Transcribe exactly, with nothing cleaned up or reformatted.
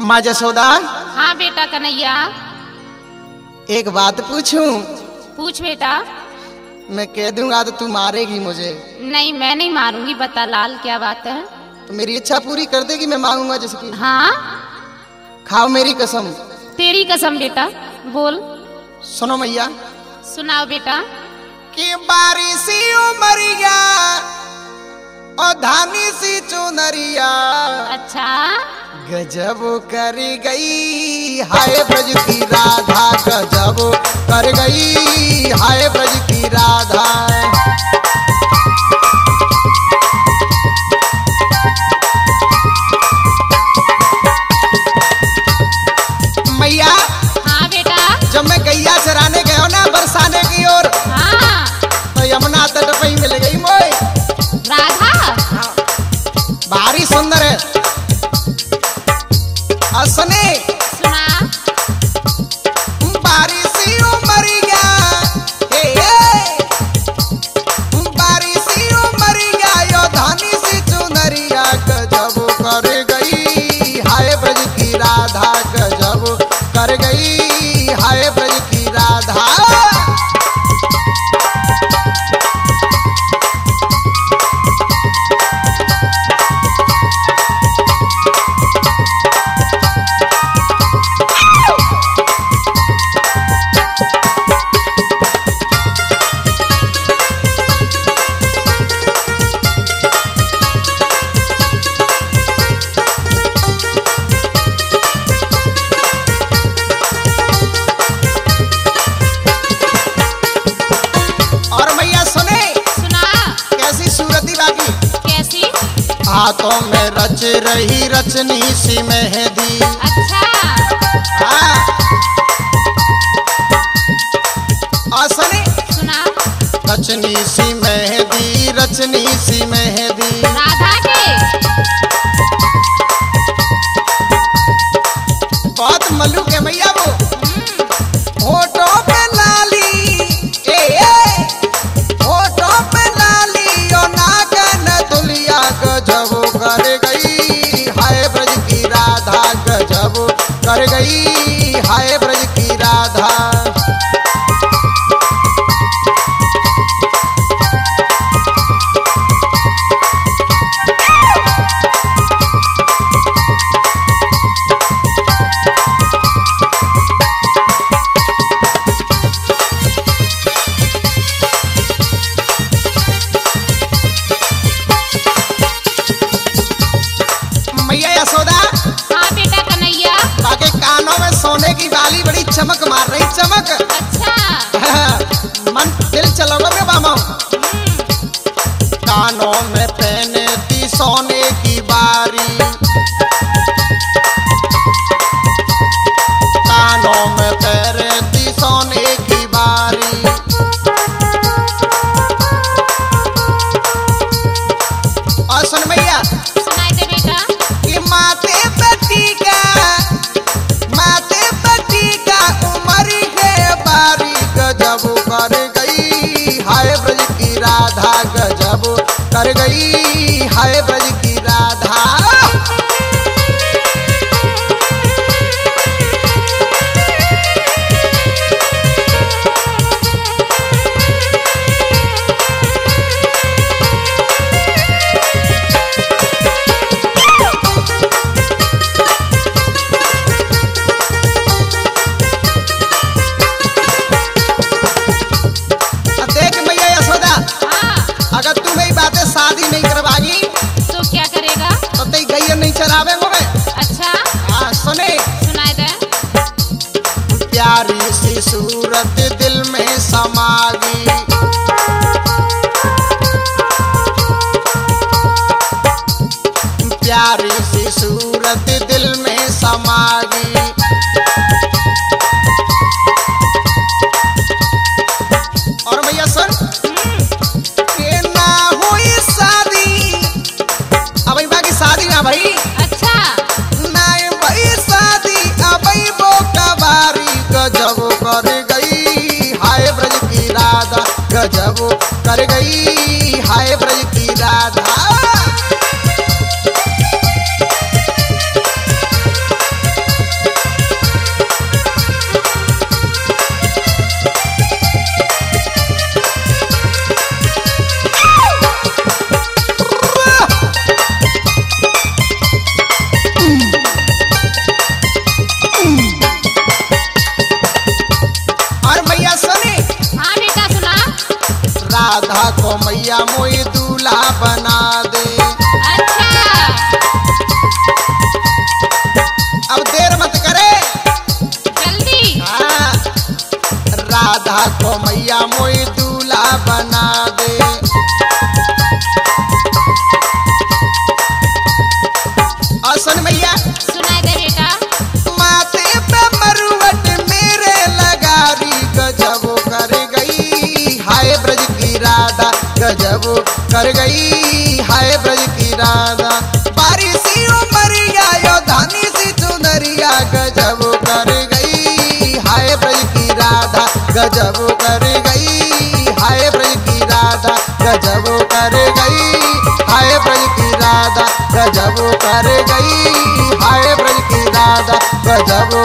माँ जसोदा। हाँ बेटा कन्हैया। एक बात पूछूं? पूछ बेटा। मैं कह दूंगा तो तू मारेगी मुझे। नहीं मैं नहीं मारूंगी, बता लाल क्या बात है। तो मेरी इच्छा पूरी कर देगी, मैं मांगूंगा जिसकी। हाँ खाओ मेरी कसम। तेरी कसम बेटा, बोल। सुनो मैया। सुनाओ बेटा। कि बारिशी उमरिया और धानी सी चुनरिया अच्छा गजब कर गई हाय ब्रज की राधा, गजब कर गई हाय ब्रज की राधा। मैया। हाँ बेटा। जब मैं गैया चराने गया ना बरसाने की ओर, हाँ तो यमुना तट पे ही मिल गई मोय राधा। हाँ। भारी सुंदर है। असने सुना। बारिशी उमरिया हे हे बारिशी उमरिया यो धानी सी चुनरिया गजब कर गई हाय ब्रज की राधा, गजब कर गई हाय ब्रज की राधा। हाथों में रच रही रचनी सी मेहंदी। अच्छा हाँ। असने सुना। रचनी सी मेहंदी, रचनी सी मेहंदी राधा के। बहुत मल्लू के मैया वो। होठों पे लाली ए ए होठों पे लाली और नागन दुलिया गजब कर गई हाय ब्रज की राधा, गजब कर गई हाय ब्रज की राधा। सोने की बाली बड़ी चमक मार रही, चमक। अच्छा। मन दिल चलोगे में बामा। कानों में पहने थी सोने की बारी, कानों में पहने थी सोने की बारी। और सुन भैया। सुनाई दे बेटा। कि माथे पे टीका गजब कर गई हाय ब्रज की राधा, गजब कर गई हाय ब्रज की राधा। शादी नहीं करवागी तो क्या करेगा? तो ते गैया नहीं चरावे मोगे। अच्छा। हाँ सुने। सुनाई दे। प्यारी सी सूरत दिल में समागी, प्यारी सी सूरत दिल में समागी। और भैया सुन भाई। अच्छा। नहीं भाई शादी अबई वो कबारी गजब कर गई हाय ब्रज की राधा, गजब कर गई हाय ब्रज की राधा। और मैया सुनी हाँ बेटा सुना। राधा को मैया मोई दूल्हा बना दे। अच्छा अब देर मत करे। जल्दी। हाँ, राधा को मैया मोई दूल्हा बना दे। और सुन मैया सुनाई दे बेटा। माथे पे मरुवट मेरे लगारी गजब कर गई हाय ब्रज की राधा गजब कर गई हाय ब्रज की राधा। बारिशी उमरिया यो धानी सी चुनरिया गजब कर गई हाय ब्रज की राधा गजब कर गई हाय ब्रज की राधा गजब कर गई हाय ब्रज की राधा गजब कर गई हाय ब्रज की राधा गजब